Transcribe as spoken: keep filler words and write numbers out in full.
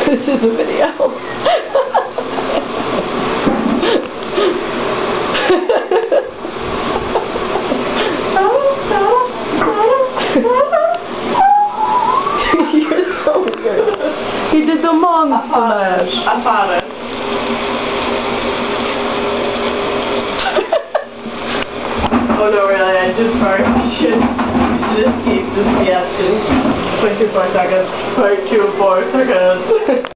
This is a video. You're so weird. He did the monster mash. I found it. Oh no, really, I did sorry. We should, we should escape this reaction. twenty-four seconds. twenty-four seconds.